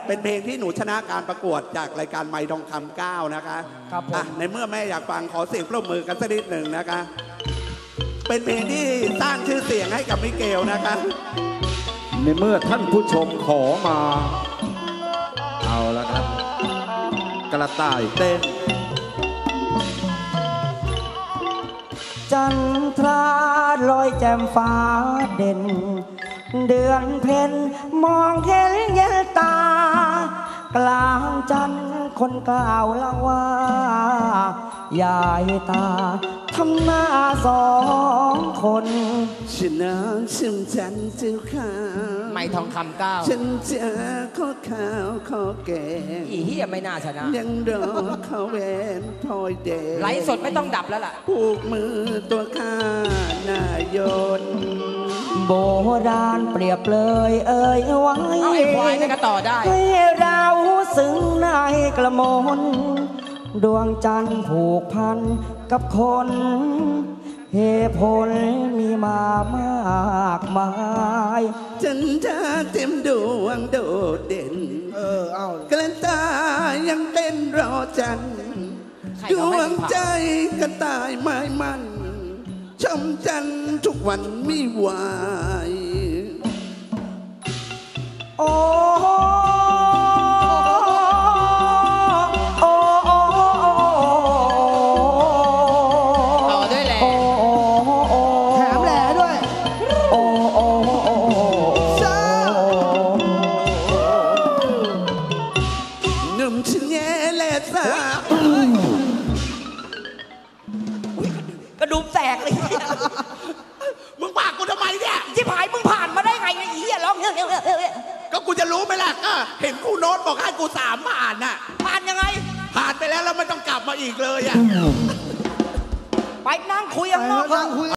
เป็นเพลงที่หนูชนะการประกวดจากรายการไมค์ทองคำ9นะคะครับผมในเมื่อแม่อยากฟังขอเสียงปรบมือกันสักนิดหนึ่งนะคะเป็นเพลงที่สร้างชื่อเสียงให้กับมิเกลนะคะในเมื่อท่านผู้ชมขอมาเอาละครับกระต่ายเต้นจันทราลอยแจ่มฟ้าเด่นเดือนเพ็ญมองเห็นเย็นตากลางจันทร์คนกล่าวละว่ายายตาทำหน้าสองคนฉันน้องชิมจันเจ้าข้าไม่ทองคำ9 ฉันเจอข้อข้าวข้อแกงอีเหี้ยไม่น่าชนะยังรอเขาแหวนพลอยแดงไลฟ์สดไม่ต้องดับแล้วล่ะผูกมือตัวข้านายนโบราณเปรียบเลยเอ่ยไว้เอาไอ้ควายนี่ก็ต่อได้ให้เราซึ้งในกระมนดวงจันทร์ผูกพันกับคนเหตุผลมีมามากมายจันทราเต็มดวงโดดเด่นกระต่ายยังเต้นรอจันดวงใจกระต่ายไม้มันชมจันทุกวันไม่ไหวโอ้กระดูกแตกเลยมึงปากกูทำไมเนี่ยที่ผายมึงผ่านมาได้ไงไอ้เหี้ยร้องก็กูจะรู้ไหมล่ะก็เห็นครูโน้ตบอกให้กู3ผ่านน่ะผ่านยังไงผ่านไปแล้วแล้วไม่ต้องกลับมาอีกเลยอ่ะไปนั่งคุยข้างนอก